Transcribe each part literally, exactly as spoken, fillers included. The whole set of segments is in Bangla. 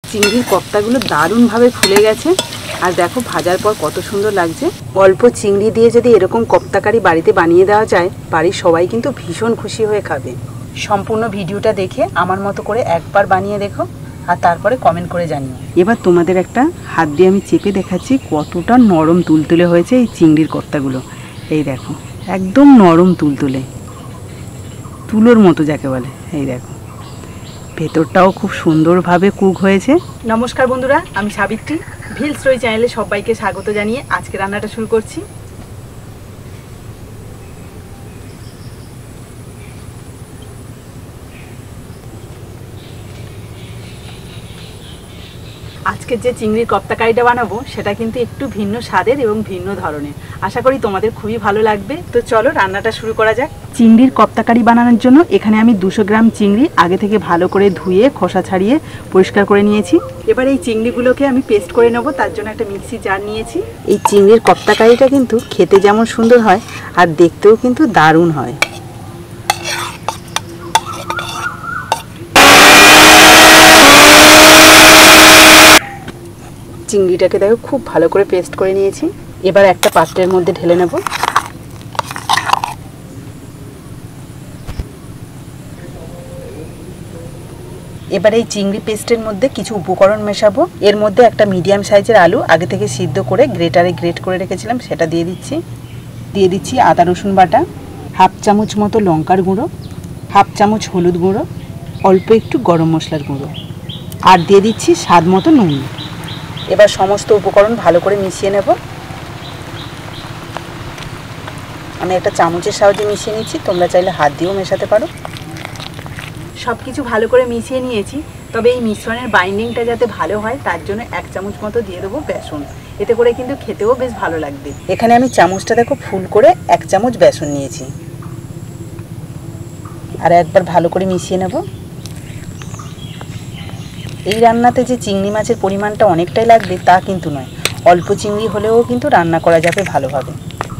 চিংড়ির কপ্তাগুলো দারুণভাবে ফুলে গেছে। আর দেখো ভাজার পর কত সুন্দর লাগছে। অল্প চিংড়ি দিয়ে যদি এরকম কপ্তাকারি বাড়িতে বানিয়ে দেওয়া যায়, বাড়ির সবাই কিন্তু ভীষণ খুশি হয়ে খাবে। সম্পূর্ণ ভিডিওটা দেখে আমার মতো করে একবার বানিয়ে দেখো, আর তারপরে কমেন্ট করে জানিও। এবার তোমাদের একটা হাত দিয়ে আমি চেপে দেখাচ্ছি কতটা নরম তুলতুলে হয়েছে এই চিংড়ির কপ্তাগুলো। এই দেখো একদম নরম তুলতুলে, তুলোর মতো যাকে বলে। এই দেখো ভেতরটাও খুব সুন্দরভাবে কুক হয়েছে। নমস্কার বন্ধুরা, আমি সাবিত্রী। ভিল স্টোরি চ্যানেলে সবাইকে স্বাগত জানিয়ে আজকে রান্নাটা শুরু করছি। আজকের যে চিংড়ির কপ্তাকারিটা বানাবো সেটা কিন্তু একটু ভিন্ন স্বাদের এবং ভিন্ন ধরনের। আশা করি তোমাদের খুবই ভালো লাগবে। তো চলো রান্নাটা শুরু করা যাক। চিংড়ির কপ্তাকারি বানানোর জন্য এখানে আমি দুশো গ্রাম চিংড়ি আগে থেকে ভালো করে ধুয়ে খোসা ছাড়িয়ে পরিষ্কার করে নিয়েছি। এবার এই চিংড়িগুলোকে আমি পেস্ট করে নেবো, তার জন্য একটা মিক্সি জার নিয়েছি। এই চিংড়ির কপ্তাকারিটা কিন্তু খেতে যেমন সুন্দর হয় আর দেখতেও কিন্তু দারুণ হয়। চিংড়িটাকে দেখো খুব ভালো করে পেস্ট করে নিয়েছি। এবার একটা পাত্রের মধ্যে ঢেলে নেব। এবার এই চিংড়ি পেস্টের মধ্যে কিছু উপকরণ মেশাবো। এর মধ্যে একটা মিডিয়াম সাইজের আলু আগে থেকে সিদ্ধ করে গ্রেটারে গ্রেট করে রেখেছিলাম, সেটা দিয়ে দিচ্ছি। দিয়ে দিচ্ছি আদা রসুন বাটা, হাফ চামচ মতো লঙ্কার গুঁড়ো, হাফ চামচ হলুদ গুঁড়ো, অল্প একটু গরম মশলার গুঁড়ো, আর দিয়ে দিচ্ছি স্বাদ মতো নুন। এবার সমস্ত উপকরণ ভালো করে মিশিয়ে নেব। আমি একটা চামচের সাহায্যে মিশিয়ে নিচ্ছি, তোমরা চাইলে হাত দিয়েও মেশাতে পারো। সব কিছু ভালো করে মিশিয়ে নিয়েছি, তবে এই মিশ্রণের বাইন্ডিংটা যাতে ভালো হয় তার জন্য এক চামচ মতো দিয়ে দেবো বেসন। এতে করে কিন্তু খেতেও বেশ ভালো লাগবে। এখানে আমি চামচটা দেখো ফুল করে এক চামচ বেসন নিয়েছি, আর একবার ভালো করে মিশিয়ে নেব। এই রান্নাতে যে চিংড়ি মাছের পরিমাণটা অনেকটাই লাগবে তা কিন্তু নয়, অল্প চিংড়ি হলেও কিন্তু রান্না করা যাবে ভালোভাবে।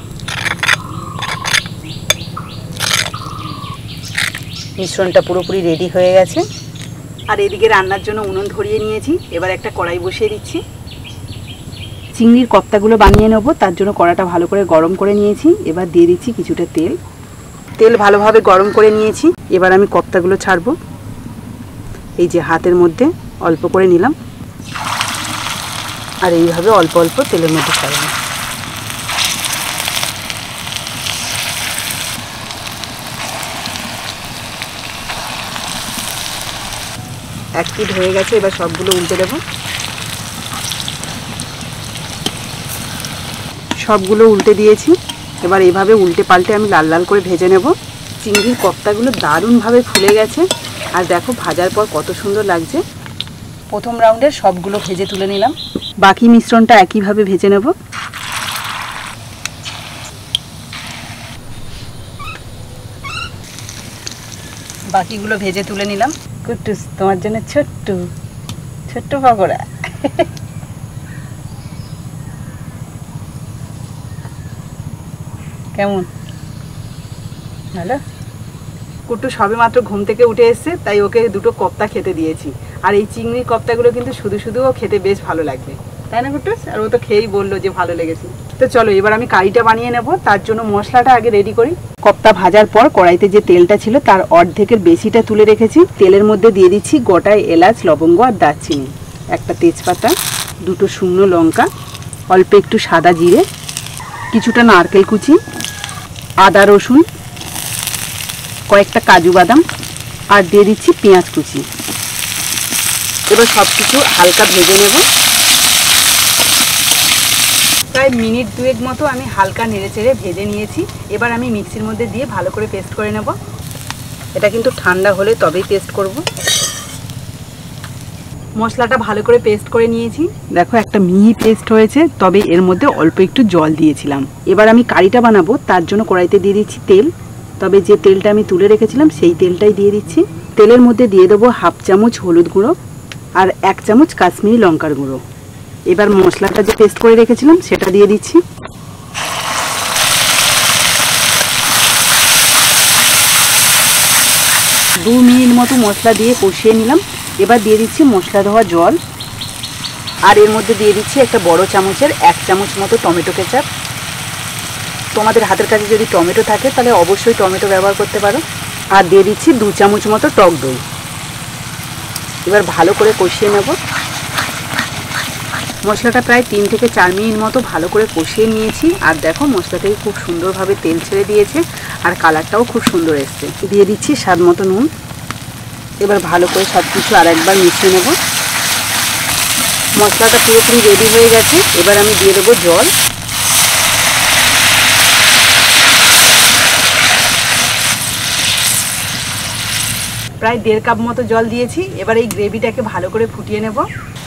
মিশ্রণটা পুরোপুরি রেডি হয়ে গেছে। আর এদিকে রান্নার জন্য উনুন ধরিয়ে নিয়েছি। এবার একটা কড়াই বসিয়ে দিচ্ছি। চিংড়ির কপ্তাগুলো বানিয়ে নেব, তার জন্য কড়াটা ভালো করে গরম করে নিয়েছি। এবার দিয়ে দিচ্ছি কিছুটা তেল। তেল ভালোভাবে গরম করে নিয়েছি। এবার আমি কপ্তাগুলো ছাড়বো। এই যে হাতের মধ্যে অল্প করে নিলাম, আর এইভাবে অল্প অল্প তেলের মধ্যে ছাড়বো। এক পিঠ হয়ে গেছে, এবার সবগুলো উল্টে দেব। সবগুলো উল্টে দিয়েছি। এবার এইভাবে উল্টে পাল্টে আমি লাল লাল করে ভেজে নেব। চিংড়ির কপ্তাগুলো দারুণভাবে ফুলে গেছে, আর দেখো ভাজার পর কত সুন্দর লাগছে। প্রথম রাউন্ডের সবগুলো ভেজে তুলে নিলাম। বাকি মিশ্রণটা একইভাবে ভেজে নেব। বাকিগুলো ভেজে তুলে নিলাম। কুটুস তোমার জন্য ছোট্ট ছোট্ট পকোড়া। কেমন ভালো? কুট্টু সবে মাত্র ঘুম থেকে উঠে এসছে, তাই ওকে দুটো কপ্তা খেতে দিয়েছি। আর এই চিংড়ির কপ্তাগুলো কিন্তু শুধু শুধুও খেতে বেশ ভালো লাগবে, তাই না কুট্টুস? আর ও তো খেয়েই বললো যে ভালো লেগেছে। তো চলো এবার আমি কারিটা বানিয়ে নেব। তার জন্য মশলাটা আগে রেডি করি। কপ্তা ভাজার পর কড়াইতে যে তেলটা ছিল তার অর্ধেকের বেশিটা তুলে রেখেছি। তেলের মধ্যে দিয়ে দিচ্ছি গোটা এলাচ, লবঙ্গ আর দারচিনি, একটা তেজপাতা, দুটো শুকনো লঙ্কা, অল্প একটু সাদা জিরে, কিছুটা নারকেল কুচি, আদা রসুন, কয়েকটা কাজু বাদাম, আর দিয়ে দিচ্ছি পেঁয়াজ কুচি। এবার সব কিছু হালকা ভেজে নেব। প্রায় মিনিট দুয়েক মতো আমি হালকা নেড়ে চেড়ে ভেজে নিয়েছি। এবার আমি মিক্সির মধ্যে দিয়ে ভালো করে পেস্ট করে নেব। এটা কিন্তু ঠান্ডা হলে তবেই পেস্ট করব। মশলাটা ভালো করে পেস্ট করে নিয়েছি। দেখো একটা মিহি পেস্ট হয়েছে, তবে এর মধ্যে অল্প একটু জল দিয়েছিলাম। এবার আমি কারিটা বানাবো, তার জন্য কড়াইতে দিয়ে দিচ্ছি তেল। তবে যে তেলটা আমি তুলে রেখেছিলাম সেই তেলটাই দিয়ে দিচ্ছি। তেলের মধ্যে দিয়ে দেবো হাফ চামচ হলুদ গুঁড়ো আর এক চামচ কাশ্মীরি লঙ্কার গুঁড়ো। এবার মশলাটা যে পেস্ট করে রেখেছিলাম সেটা দিয়ে দিচ্ছি। দু মিনিট মতো মশলা দিয়ে কষিয়ে নিলাম। এবার দিয়ে দিচ্ছি মশলা ধোয়া জল। আর এর মধ্যে দিয়ে দিচ্ছি একটা বড় চামচের এক চামচ মতো টমেটো কেচাপ। তোমাদের হাতের কাছে যদি টমেটো থাকে তাহলে অবশ্যই টমেটো ব্যবহার করতে পারো। আর দিয়ে দিচ্ছি দু চামচ মতো টক দই। এবার ভালো করে কষিয়ে নেব। মশলাটা প্রায় তিন থেকে চার মিনিট মতো ভালো করে কষিয়ে নিয়েছি। আর দেখো মশলা থেকে খুব সুন্দরভাবে তেল ছেড়ে দিয়েছে আর কালারটাও খুব সুন্দর এসছে। দিয়ে দিচ্ছি স্বাদ মতো নুন। এবার ভালো করে সব কিছু আর একবার মিশিয়ে নেব। মশলাটা পুরোপুরি রেডি হয়ে গেছে। এবার আমি দিয়ে দেবো জল। প্রায় দেড় কাপ মতো জল দিয়েছি। এবার এই গ্রেভিটাকে ভালো করে ফুটিয়ে নেব।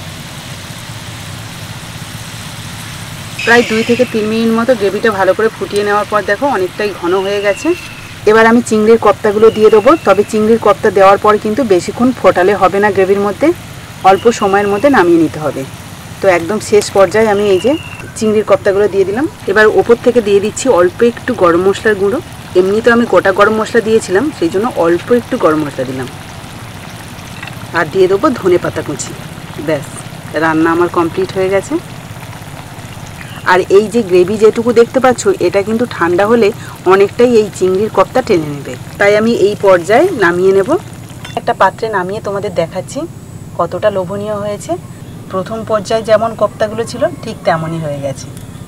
প্রায় দুই থেকে তিন মিনিট মতো গ্রেভিটা ভালো করে ফুটিয়ে নেওয়ার পর দেখো অনেকটাই ঘন হয়ে গেছে। এবার আমি চিংড়ির কপ্তাগুলো দিয়ে দেবো। তবে চিংড়ির কপ্তা দেওয়ার পর কিন্তু বেশিক্ষণ ফোটালে হবে না, গ্রেভির মধ্যে অল্প সময়ের মধ্যে নামিয়ে নিতে হবে। তো একদম শেষ পর্যায়ে আমি এই যে চিংড়ির কপ্তাগুলো দিয়ে দিলাম। এবার ওপর থেকে দিয়ে দিচ্ছি অল্প একটু গরম মশলার গুঁড়ো। এমনি তো আমি গোটা গরম মশলা দিয়েছিলাম, সেই জন্য অল্প একটু গরম মশলা দিলাম। আর দিয়ে দেবো ধনে পাতা কুচি। ব্যাস, রান্না আমার কমপ্লিট হয়ে গেছে। আর এই যে গ্রেভি যেটুকু দেখতে পাচ্ছ, এটা কিন্তু ঠান্ডা হলে অনেকটাই এই চিংড়ির কপ্তা টেনে নেবে। তাই আমি এই পর্যায়ে নামিয়ে নেব। একটা পাত্রে নামিয়ে তোমাদের দেখাচ্ছি কতটা লোভনীয় হয়েছে। প্রথম পর্যায়ে যেমন কপ্তাগুলো ছিল ঠিক তেমনই হয়ে গেছে।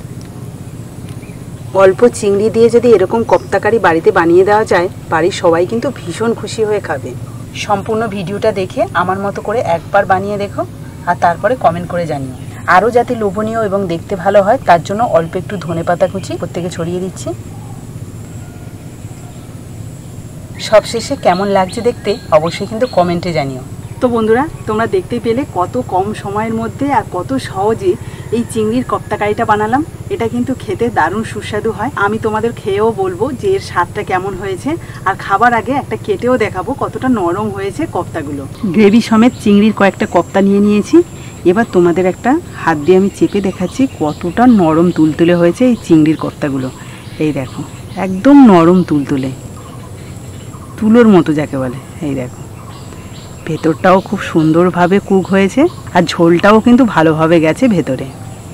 অল্প চিংড়ি দিয়ে যদি এরকম কপ্তাকারি বাড়িতে বানিয়ে দেওয়া যায়, বাড়ির সবাই কিন্তু ভীষণ খুশি হয়ে খাবে। সম্পূর্ণ ভিডিওটা দেখে আমার মতো করে একবার বানিয়ে দেখো আর তারপরে কমেন্ট করে জানিও। আরও যাতে লোভনীয় এবং দেখতে ভালো হয় তার জন্য অল্প একটু ধনেপাতা কুচি প্রত্যেকে ছড়িয়ে দিচ্ছি। সবশেষে কেমন লাগছে দেখতে অবশ্যই কিন্তু কমেন্টে জানিও। তো বন্ধুরা, তোমরা দেখতেই পেলে কত কম সময়ের মধ্যে আর কত সহজে এই চিংড়ির কপ্তাকারিটা বানালাম। এটা কিন্তু খেতে দারুণ সুস্বাদু হয়। আমি তোমাদের খেয়েও বলবো যে এর স্বাদটা কেমন হয়েছে। আর খাবার আগে একটা কেটেও দেখাবো কতটা নরম হয়েছে কপ্তাগুলো। গ্রেভি সমেত চিংড়ির কয়েকটা কপ্তা নিয়ে নিয়েছি। এবার তোমাদের একটা হাত দিয়ে আমি চেপে দেখাচ্ছি কতটা নরম তুলতুলে হয়েছে এই চিংড়ির কপ্তাগুলো। এই দেখো, একদম নরম তুলতুলে, তুলোর মতো যাকে বলে। এই দেখো, ভেতরটাও খুব সুন্দরভাবে কুক হয়েছে আর ঝোলটাও কিন্তু ভালোভাবে গেছে ভেতরে।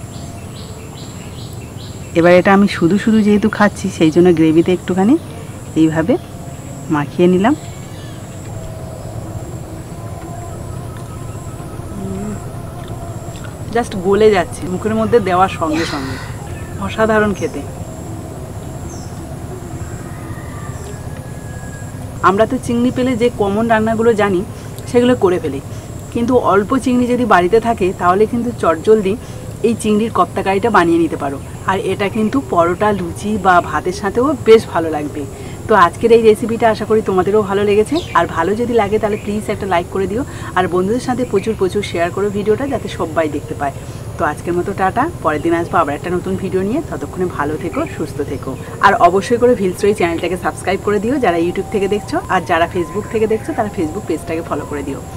এবার এটা আমি শুধু শুধু যেহেতু খাচ্ছি, সেই জন্য গ্রেভিতে একটুখানি এইভাবে মাখিয়ে নিলাম। জাস্ট গলে যাচ্ছে মুখের মধ্যে দেওয়ার সঙ্গে সঙ্গে। অসাধারণ খেতে। আমরা তো চিংড়ি পেলে যে কমন রান্নাগুলো জানি সেগুলো করে ফেলি, কিন্তু অল্প চিংড়ি যদি বাড়িতে থাকে তাহলে কিন্তু চটজলদি এই চিংড়ির কপ্তাকারিটা বানিয়ে নিতে পারো। আর এটা কিন্তু পরোটা, লুচি বা ভাতের সাথেও বেশ ভালো লাগবে। তো আজকের এই রেসিপিটা আশা করি তোমাদেরও ভালো লেগেছে। আর ভালো যদি লাগে তাহলে প্লিজ একটা লাইক করে দিও আর বন্ধুদের সাথে প্রচুর প্রচুর শেয়ার করো ভিডিওটা, যাতে সবাই দেখতে পায়। তো আজকের মতো টাটা। পরের দিন আসবো আবার একটা নতুন ভিডিও নিয়ে। ততক্ষণে ভালো থেকো, সুস্থ থেকো। আর অবশ্যই করে ভিলস্টোরি চ্যানেলটাকে সাবস্ক্রাইব করে দিও যারা ইউটিউব থেকে দেখছো। আর যারা ফেসবুক থেকে দেখছো তারা ফেসবুক পেজটাকে ফলো করে দিও।